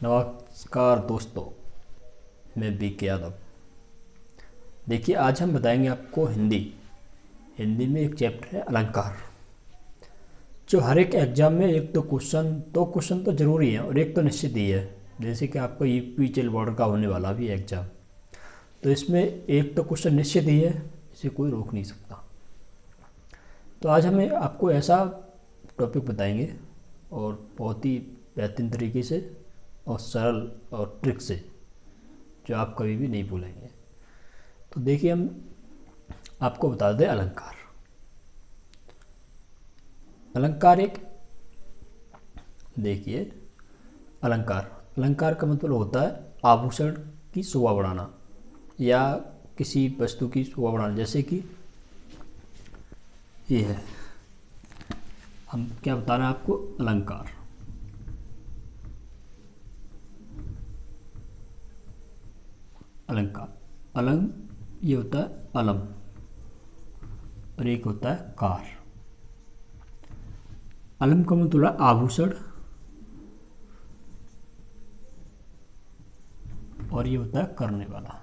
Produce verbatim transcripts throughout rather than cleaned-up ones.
नमस्कार दोस्तों, मैं बी के यादव। देखिए, आज हम बताएंगे आपको हिंदी हिंदी में एक चैप्टर है अलंकार, जो हर एक एग्जाम में एक तो क्वेश्चन दो क्वेश्चन तो जरूरी है और एक तो निश्चित ही है। जैसे कि आपको यूपी चल बॉर्डर का होने वाला भी एग्जाम, तो इसमें एक तो क्वेश्चन निश्चित ही है, इसे कोई रोक नहीं सकता। तो आज हमें आपको ऐसा टॉपिक बताएंगे और बहुत ही बेहतरीन तरीके से और सरल और ट्रिक से, जो आप कभी भी नहीं भूलेंगे। तो देखिए, हम आपको बता दें अलंकार। अलंकार एक देखिए अलंकार अलंकार का मतलब होता है आभूषण की शोभा बढ़ाना या किसी वस्तु की शोभा बढ़ाना। जैसे कि ये है, हम क्या बता रहे हैं आपको, अलंकार। अलंकार अलंग ये होता है अलम और एक होता है कार। अलम का मतलब आभूषण और ये होता है करने वाला।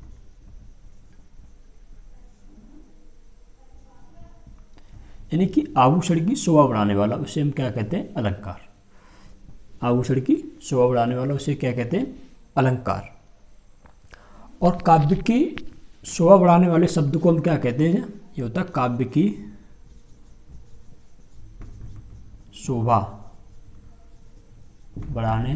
यानी कि आभूषण की शोभा बढ़ाने वाला, उसे हम क्या कहते हैं, अलंकार। आभूषण की शोभा बढ़ाने वाला उसे क्या कहते हैं, अलंकार। और काव्य की शोभा बढ़ाने वाले शब्द को हम क्या कहते हैं, ये होता है काव्य की शोभा बढ़ाने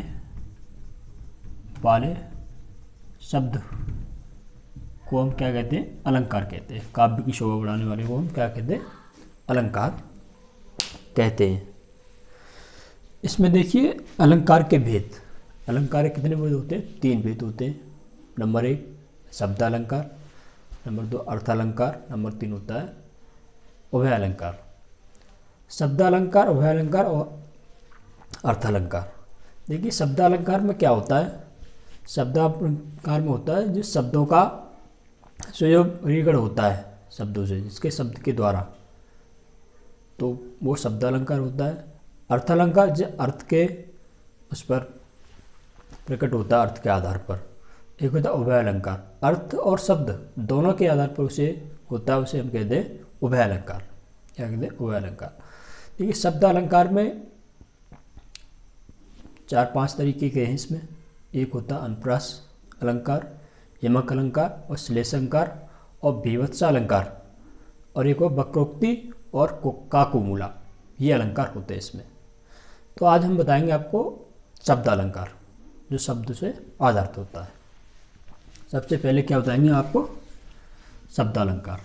वाले शब्द को हम क्या कहते हैं, अलंकार कहते हैं। काव्य की शोभा बढ़ाने वाले को हम क्या कहते हैं, अलंकार कहते हैं। इसमें देखिए अलंकार के भेद। अलंकार के कितने भेद होते हैं, तीन भेद होते हैं। नंबर एक शब्दालंकार, नंबर दो अर्थालंकार, नंबर तीन होता है उभय अलंकार। शब्दालंकार, उभय अलंकार और अर्थालंकार। देखिए शब्दालंकार में क्या होता है, शब्दालंकार में होता है जिस शब्दों का संयोगीकरण होता है शब्दों से, जिसके शब्द के द्वारा, तो वो शब्दालंकार होता है। अर्थालंकार जो अर्थ के उस पर प्रकट होता है, अर्थ के आधार पर। एक होता है उभय अलंकार, अर्थ और शब्द दोनों के आधार पर उसे होता है, उसे हम कहते हैं उभय अलंकार। क्या कहते हैं, उभय अलंकार। देखिए शब्द अलंकार में चार पांच तरीके के हैं इसमें। एक होता है अनुप्रास अलंकार, यमक अलंकार और श्लेष अलंकार और बीभत्स अलंकार, और एक हो वक्रोक्ति और काकुमूला। ये अलंकार होते हैं इसमें। तो आज हम बताएंगे आपको शब्द अलंकार, जो शब्द से आधारित होता है। सबसे पहले क्या बताएंगे आपको, शब्द अलंकार।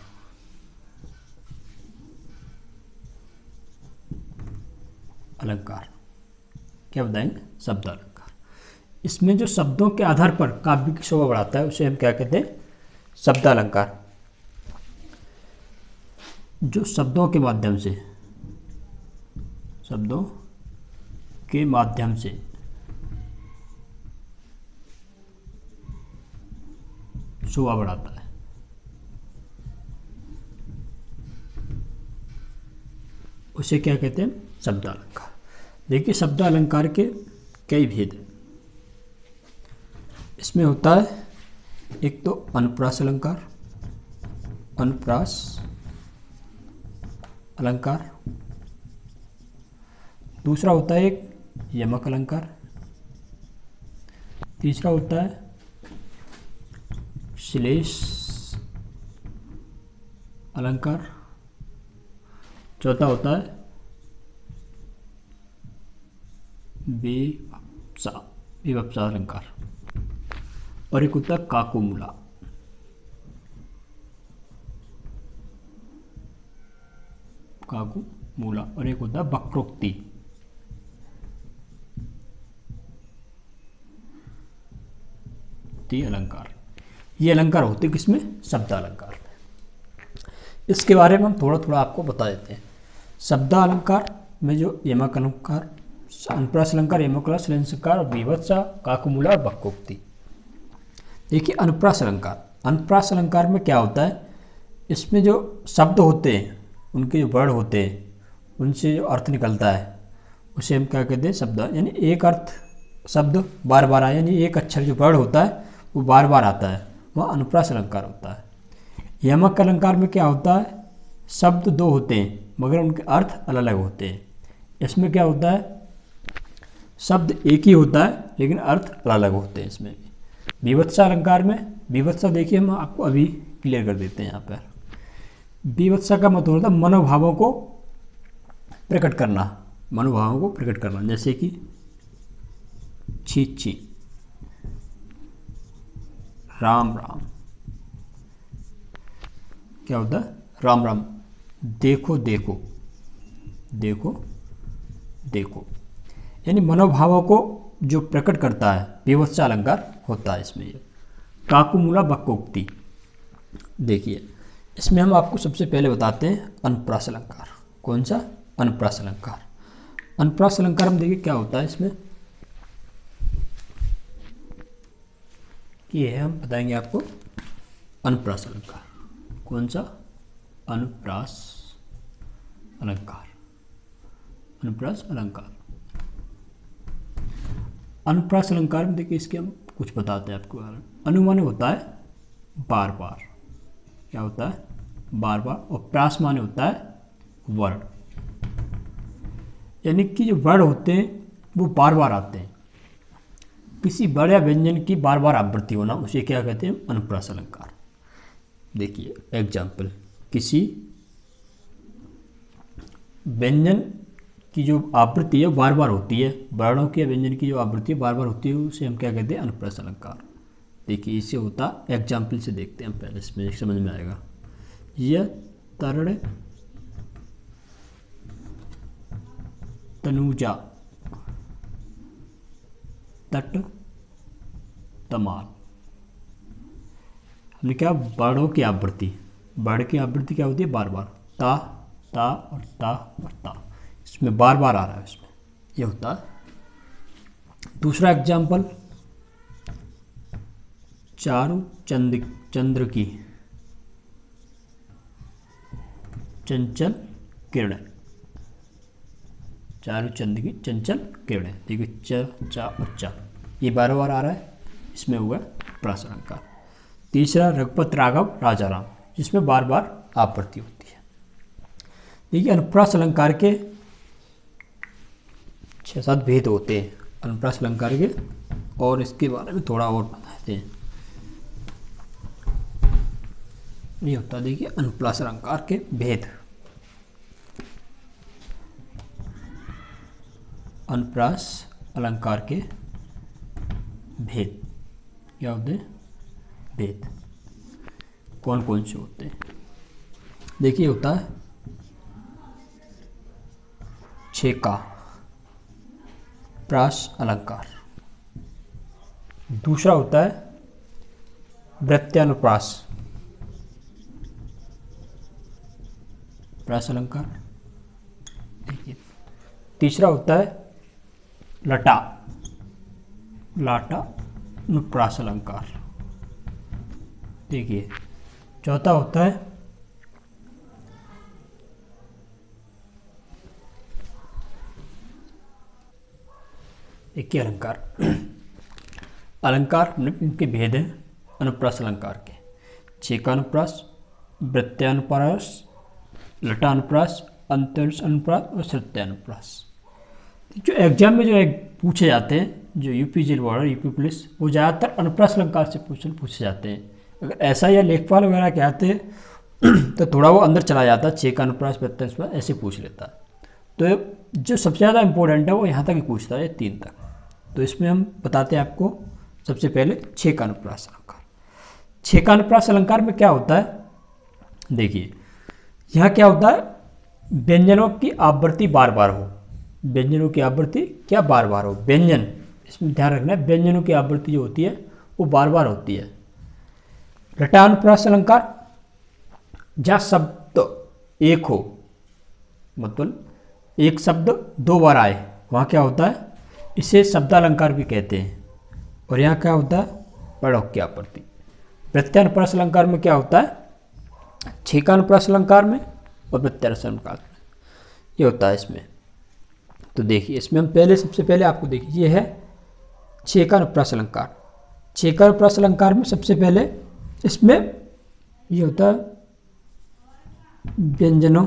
अलंकार क्या बताएंगे, शब्द अलंकार। इसमें जो शब्दों के आधार पर काव्य की शोभा बढ़ाता है, उसे हम क्या कहते हैं, शब्द अलंकार। जो शब्दों के माध्यम से शब्दों के माध्यम से शोभा बढ़ाता है, उसे क्या कहते हैं, शब्द अलंकार। देखिए शब्द अलंकार के कई भेद हैं। इसमें होता है एक तो अनुप्रास अलंकार, अनुप्रास अलंकार। दूसरा होता है एक यमक अलंकार। तीसरा होता है श्लेष अलंकार। चौथा होता है विवक्षा विवक्षा अलंकार, और एक होता है काकुमूला। काकुमूला और एक होता है वक्रोक्ति। ती अलंकार। ये अलंकार होते किसमें, शब्द अलंकार में। इसके बारे में हम थोड़ा थोड़ा आपको बता देते हैं। शब्द अलंकार में जो यमक अलंकार, अनुप्रास अलंकार, यमक अलंकार, श्लेष अलंकार, बीभत्स, काकुमूला और वक्रोक्ति। देखिए अनुप्रास अलंकार। अनुप्रास अलंकार में क्या होता है, इसमें जो शब्द होते हैं, उनके जो वर्ण होते हैं, उनसे जो अर्थ निकलता है, उसे हम क्या कहते हैं, शब्द। यानी एक अर्थ शब्द बार बार आए, यानी एक अक्षर जो वर्ड होता है वो बार बार आता है, वह अनुप्रास अलंकार होता है। यमक अलंकार में क्या होता है, शब्द दो होते हैं मगर उनके अर्थ अलग अलग होते हैं। इसमें क्या होता है, शब्द एक ही होता है लेकिन अर्थ अलग अलग होते हैं। इसमें विवत्सा अलंकार में, विवत्सा देखिए हम आपको अभी क्लियर कर देते हैं यहाँ पर। विवत्सा का मतलब होता है मनोभावों को प्रकट करना, मनोभावों को प्रकट करना, जैसे कि छी छी, राम राम, क्या होता है राम राम, देखो देखो, देखो देखो, यानी मनोभावों को जो प्रकट करता है विवत्सा अलंकार होता है इसमें। ये काकुमूला वक्रोक्ति, देखिए इसमें हम आपको सबसे पहले बताते हैं अनुप्रास अलंकार। कौन सा, अनुप्रास अलंकार। अनुप्रास अलंकार हम देखिए क्या होता है इसमें, कि है हम बताएंगे आपको अनुप्रास अलंकार। कौन सा, अनुप्रास अलंकार, अनुप्रास अलंकार। अनुप्रास अलंकार में देखिए इसके हम कुछ बताते हैं आपको। अनु माने होता है बार बार, क्या होता है बार बार, और प्रास माने होता है वर्ण, यानी कि जो वर्ण होते हैं वो बार बार आते हैं। किसी वर्ण या व्यंजन की बार बार आवृत्ति होना उसे क्या कहते हैं, अनुप्रास अलंकार। देखिए एग्जाम्पल, किसी व्यंजन की जो आवृत्ति है बार बार होती है, वर्णों के व्यंजन की जो आवृत्ति बार बार होती है उसे हम क्या कहते हैं, अनुप्रास अलंकार। देखिए इससे होता, एग्जाम्पल से देखते हैं हम पहले, इसमें समझ में आएगा। यह तरण तनुजा तट तमाल, हमने क्या, वर्णों की आवृत्ति, वर्ण की आवृत्ति क्या होती है बार बार, ता ता और ता और ता, इसमें बार बार आ रहा है, इसमें ये होता है। दूसरा एग्जाम्पल, चारु चंद चंद्र की चंचल किरणें, चारु चंद्र की चंचल किरणें, देखिए च चा और चा, ये बार बार आ रहा है, इसमें हुआ प्रास अलंकार। तीसरा रघुपत राघव राजा राम, जिसमें बार बार आवृत्ति होती है। देखिए अनुप्रास अलंकार के छः सात भेद होते हैं अनुप्रास अलंकार के, और इसके बारे में थोड़ा और बताते हैं। ये होता है देखिए अनुप्रास अलंकार के भेद। अनुप्रास अलंकार के भेद क्या होते हैं, भेद कौन कौन से होते हैं। देखिए होता है छेका प्रास अलंकार। दूसरा होता है वृत्यानुप्रास प्रास अलंकार। देखिए तीसरा होता है लटा लाटा अनुप्रास अलंकार। देखिए चौथा होता है एक ही अलंकार। अलंकार इनके भेद हैं अनुप्रास अलंकार के, छेकानुप्रास, वृत्यानुप्रास, लटानुप्रास, अंतरिक्ष अनुप्रास और सत्यानुप्रास। जो एग्जाम में जो एक पूछे जाते हैं, जो UP jail warder, UP police, वो ज़्यादातर अनुप्रास अलंकार से क्वेश्चन पूछे जाते हैं। अगर ऐसा या लेखपाल वगैरह के आते हैं तो थोड़ा वो अंदर चला जाता है, छेकानुप्रास, वृत्यानुप्रास ऐसे पूछ लेता है। तो जो सबसे ज़्यादा इंपॉर्टेंट है वो यहाँ तक ही पूछता है, तीन तक। तो इसमें हम बताते हैं आपको सबसे पहले छेकानुप्रास अलंकार। छेकानुप्रास अलंकार में क्या होता है, देखिए यहाँ क्या होता है, व्यंजनों की आवृत्ति बार बार हो, व्यंजनों की आवृत्ति क्या बार बार हो, व्यंजन, इसमें ध्यान रखना है, व्यंजनों की आवृत्ति जो होती है वो बार बार होती है। लटानुप्रास अलंकार, जहाँ शब्द एक हो, मतलब एक शब्द दो बार आए, वहाँ क्या होता है, इसे शब्दालंकार भी कहते हैं। और यहाँ क्या होता है, वर्णों की आवृत्ति। प्रत्यानुप्रास अलंकार में क्या होता है, छेकानुप्रास अलंकार में और प्रत्यानुप्रास अलंकार में ये होता है इसमें। तो देखिए इसमें हम पहले सबसे पहले आपको देखिए ये है छः का अनुप्रास अलंकार। छः का अनुप्रास अलंकार में सबसे पहले इसमें ये होता है व्यंजनों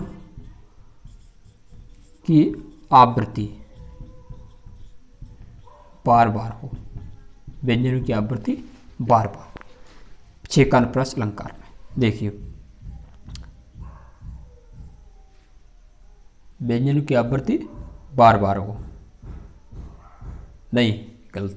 की आवृत्ति बार बार हो, व्यंजनों की आवृत्ति बार बार हो छः का अनुप्रास अलंकार में। देखिए व्यंजनों की आवृत्ति बार बार हो, नहीं गलत,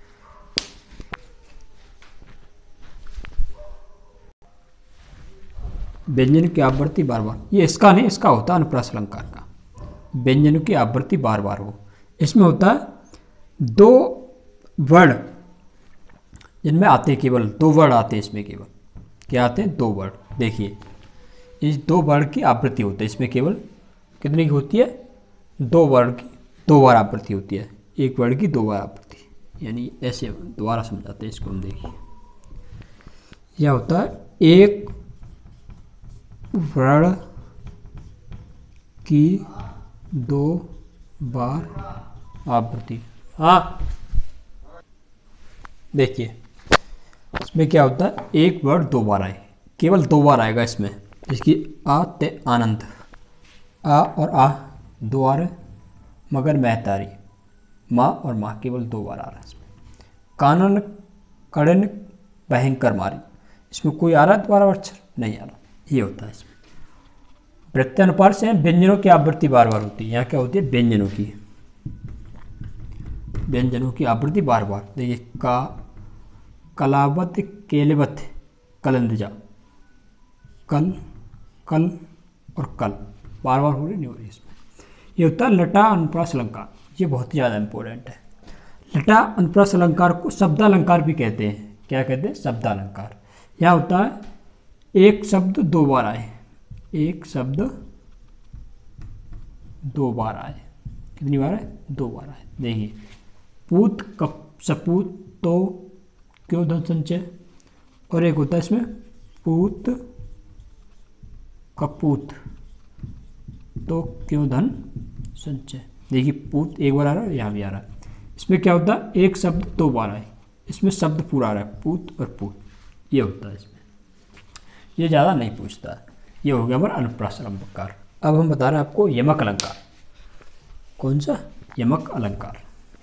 व्यंजन की आवृत्ति बार बार, ये इसका नहीं, इसका होता है अनुप्रास अलंकार का। व्यंजन की आवृत्ति बार बार हो, इसमें होता है दो वर्ण जिनमें आते हैं, केवल दो वर्ण आते हैं इसमें, केवल क्या आते हैं, दो वर्ण। देखिए इस दो वर्ण की आवृत्ति होती है इसमें, केवल कितनी की होती है, दो वर्ण की दो बार आवृत्ति होती है, एक वर्ण की दो बार आवृत्ति, यानी ऐसे दोबारा समझाते हैं इसको हम। देखिए यह होता है एक वर्ण की दो बार आवृत्ति। हाँ देखिए इसमें क्या होता है, एक वर्ण दो बार आए, केवल दो बार आएगा इसमें, जिसकी आ ते आनंद, आ और आ दो आ रहे, मगर महतारी माँ और माँ केवल दो बार आ रहा है इसमें। कानन कड़न भयंकर मारी, इसमें कोई आ रहा है दोबारा अक्षर नहीं आ रहा, ये होता है इसमें। प्रत्यानुपार से व्यंजनों की आवृत्ति बार बार होती है, यहाँ क्या होती है, व्यंजनों की व्यंजनों की आवृत्ति बार बार। देखिए का कलावत केलवत कलंदजा, कल कल और कल बार बार हो रही नहीं हो रही इसमें। ये होता है लटा अनुप्रास अलंकार, ये बहुत ही ज़्यादा इंपॉर्टेंट है। लटा अनुप्रास अलंकार को शब्दालंकार भी कहते हैं। क्या कहते हैं, शब्दालंकार। यहाँ होता है एक शब्द दो बार आए, एक शब्द दो बार आए, कितनी बार आए, दो बार आए। देखिए पूत कप सपूत तो क्यों धन संचय, और एक होता है इसमें पूत कपूत तो क्यों धन संचय। देखिए पूत एक बार आ रहा है, यहाँ भी आ रहा है। इसमें क्या होता है, एक शब्द दो बार आए, इसमें शब्द पूरा आ रहा है, पूत और पूत, ये होता है इसमें। ये ज़्यादा नहीं पूछता है। ये हो गया हमारा अनुप्रास अलंकार। अब हम बता रहे हैं आपको यमक अलंकार। कौन सा, यमक अलंकार।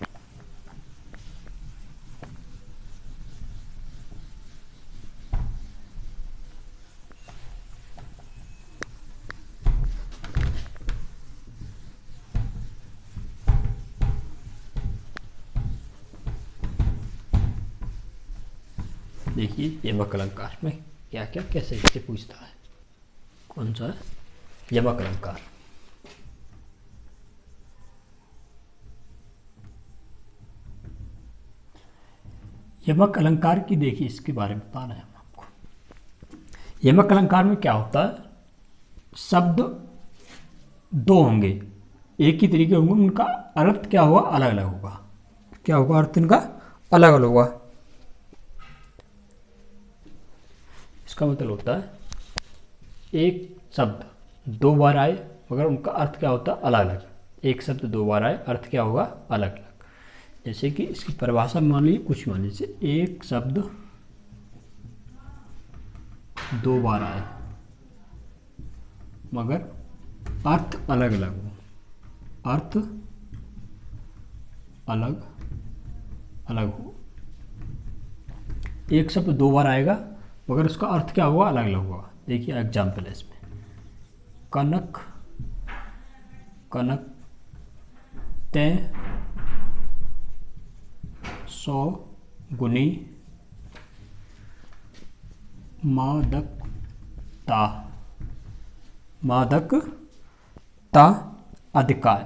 देखिए यमक अलंकार में क्या क्या कैसे कैसे पूछता है। कौन सा है, यमक अलंकार। यमक अलंकार की देखिए इसके बारे में बता रहे हैं हम आपको। यमक अलंकार में क्या होता है, शब्द दो होंगे, एक ही तरीके होंगे, उनका अर्थ क्या होगा, अलग अलग होगा। क्या होगा, अर्थ इनका अलग अलग होगा। इसका मतलब होता है एक शब्द दो बार आए मगर उनका अर्थ क्या होता है, अलग अलग। एक शब्द दो बार आए, अर्थ क्या होगा, अलग अलग। जैसे कि इसकी परिभाषा मान लीजिए, कुछ मान लीजिए एक शब्द दो बार आए मगर अर्थ अलग अलग हो, अर्थ अलग अलग हो। एक शब्द दो बार आएगा मगर उसका अर्थ क्या होगा, अलग अलग होगा। देखिए एग्जाम्पल है इसमें, कनक कनक ते सौ गुनी मादकता, मादकता अधिकार।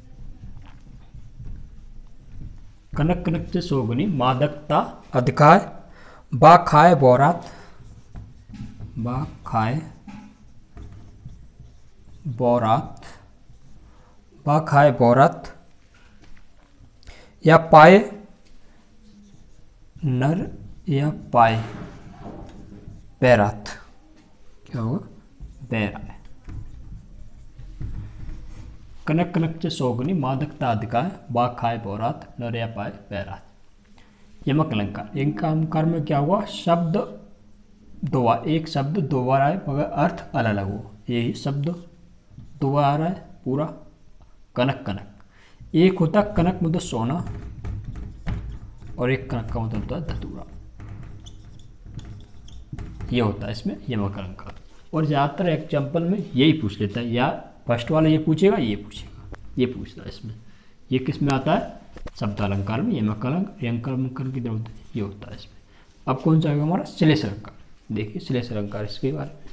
कनक कनक से सौ गुनी मादकता अधिकार। बा खाए बोरात, बा खाए बोरात, बा खाए बोरात। या पाए नर या पाए बैरात, क्या होगा, बैरा है। कनक कनक से सौगुनी मादकता अधिकार, बा खाए बोरात, नर या पाए बैरात। यमक अलंकार। यमक अलंकार में क्या हुआ, शब्द दो बार, एक शब्द दो बार आए मगर अर्थ अलग अलग हो, यही शब्द दो बार आ रहा है पूरा। कनक कनक, एक होता कनक मतलब सोना और एक कनक का मतलब होता है धतूरा, ये होता है इसमें यमक अलंकार। और ज़्यादातर एग्जाम्पल में यही पूछ लेता है, या फर्स्ट वाला ये पूछेगा ये पूछेगा, ये पूछता है इसमें। ये किस में आता है, शब्द अलंकार में यमक अलंकार, यमक अलंकार की जरूरत ये होता है इसमें। अब कौन सा आएगा हमारा, श्लेष अलंकार। देखिए श्लेष अलंकार इसके बारे में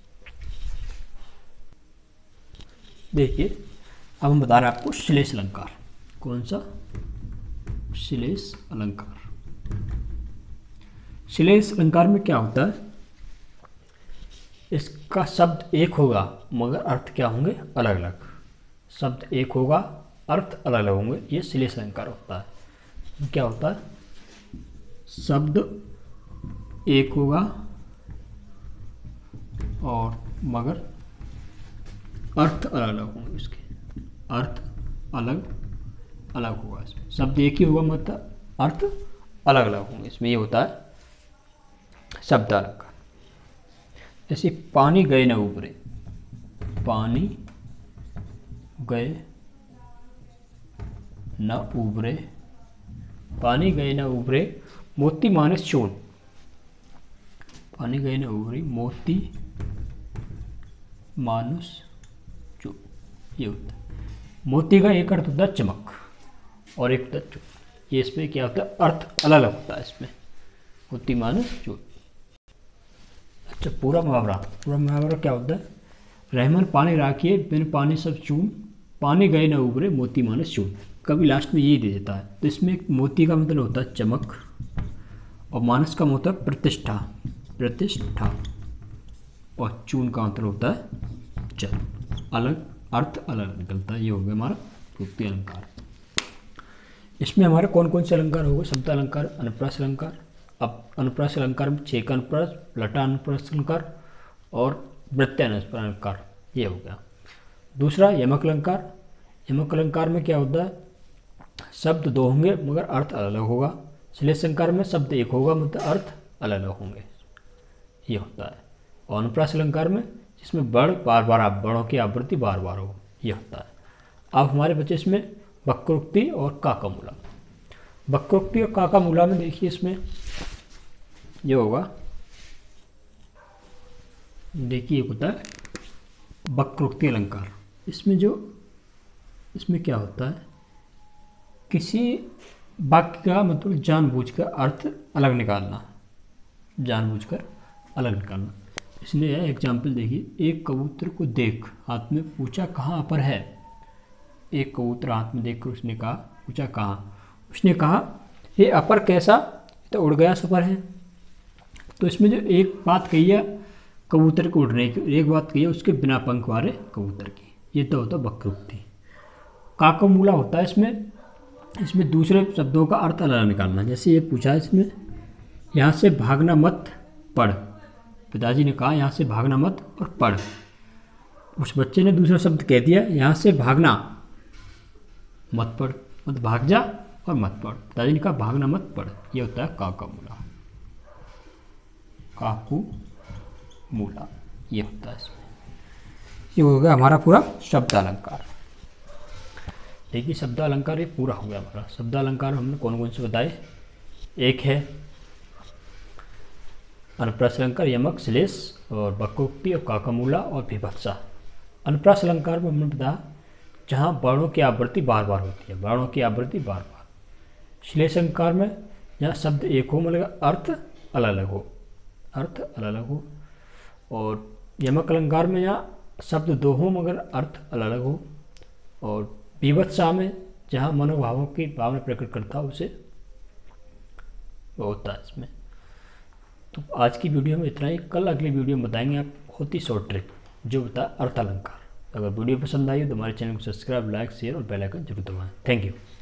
देखिए। अब हम बता रहे हैं आपको श्लेष अलंकार, कौन सा, श्लेष अलंकार। श्लेष अलंकार में क्या होता है, इसका शब्द एक होगा मगर अर्थ क्या होंगे, अलग अलग। शब्द एक होगा अर्थ अलग अलग होंगे, ये श्लेष अलंकार होता है। क्या होता है, शब्द एक होगा और मगर अर्थ अलग अलग होंगे, इसके अर्थ अलग अलग होगा। इसमें शब्द एक ही होगा मतलब अर्थ अलग अलग होंगे, इसमें ये होता है शब्द अलंकार। जैसे पानी गए न उबरे, पानी गए न उबरे, पानी गए न उबरे मोती मानस चून, पानी गए न उबरे मोती मानुस चून, ये होता है। मोती का एक अर्थ होता है चमक और एक होता है चून, ये इसमें क्या होता है, अर्थ अलग अलग होता है इसमें, मोती मानुस चून। अच्छा पूरा मुहावरा, पूरा मुहावरा क्या होता है, रहमान पानी राखिए बिन पानी सब चून, पानी गए न उबरे मोती मानस चून। कभी लास्ट में यही दे देता है, तो इसमें मोती का मतलब होता है चमक और मानस का मतलब होता है प्रतिष्ठा, प्रतिष्ठा, और चून का मतलब होता है जल। अलग अर्थ अलग निकलता है, ये हो गया हमारा प्रयुक्ति अलंकार। इसमें हमारे कौन कौन से अलंकार हो गए, शब्द अलंकार, अनुप्रास अलंकार। अब अनुप्रास अलंकार में छेका अनुप्रास, लटा अनुप्रास अलंकार और वृत्यानुप्रास अलंकार, ये हो गया। दूसरा यमक अलंकार। यमक अलंकार में क्या होता है, शब्द दो होंगे मगर अर्थ अलग अलग होगा। श्लेष अलंकार में शब्द एक होगा मतलब अर्थ अलग अलग होंगे, ये होता है। और अनुप्रास अलंकार में जिसमें बड़ बार बार आप बड़ों की आवृत्ति बार बार हो, ये होता है। अब हमारे बच्चे इसमें वक्रोक्ति और काका मूला। वक्रोक्ति और काका मूला में देखिए इसमें ये होगा, देखिए एक होता है वक्रोक्ति अलंकार। इसमें जो इसमें क्या होता है, किसी वाक्य का मतलब जानबूझकर अर्थ अलग निकालना, जानबूझकर अलग निकालना। इसलिए एग्जाम्पल देखिए, एक कबूतर को देख हाथ में पूछा कहाँ अपर है। एक कबूतर हाथ में देखकर उसने कहा, पूछा कहाँ, उसने कहा ये अपर कैसा, तो उड़ गया सफर है। तो इसमें जो एक बात कही है कबूतर को उड़ने की, एक बात कही है उसके बिना पंख वाले कबूतर की, ये तो होता है वक्रोक्ति। काका मूला होता है इसमें, इसमें दूसरे शब्दों का अर्थ अलग निकालना। जैसे ये पूछा है इसमें, यहाँ से भागना मत पढ़, पिताजी ने कहा यहाँ से भागना मत और पढ़। उस बच्चे ने दूसरा शब्द कह दिया, यहाँ से भागना मत पढ़, मत भाग जा और मत पढ़। पिताजी ने कहा भागना मत पढ़, ये होता है काका मूला, काकू मूला, ये होता है इसमें। ये हो गया हमारा पूरा शब्द अलंकार। देखिए शब्द अलंकार ये पूरा हो गया हमारा। शब्द अलंकार हमने कौन कौन से बताए, एक है अनुप्रास अलंकार, यमक, श्लेष और वक्रोक्ति और काकामूला और विभत्सा। अनुप्रास अलंकार में हमने बताया जहाँ वर्णों की आवृत्ति बार बार होती है, वर्णों की आवृत्ति बार बार। श्लेष अलंकार में जहाँ शब्द एक हो मतलब अर्थ अलग अलग हो, अर्थ अलग अलग हो। और यमक अलंकार में यहाँ शब्द दो हो मगर अर्थ अलग अलग हो। और विभत्सा में जहाँ मनोभावों की भावना प्रकट करता है उसे वो होता है इसमें। तो आज की वीडियो में इतना ही। कल अगली वीडियो में बताएंगे आप बहुत ही शॉर्ट ट्रिक जो बता अर्थ अलंकार। अगर वीडियो पसंद आई हो तो हमारे चैनल को सब्सक्राइब, लाइक, शेयर और बेल आइकन जरूर दबाएं। Thank you.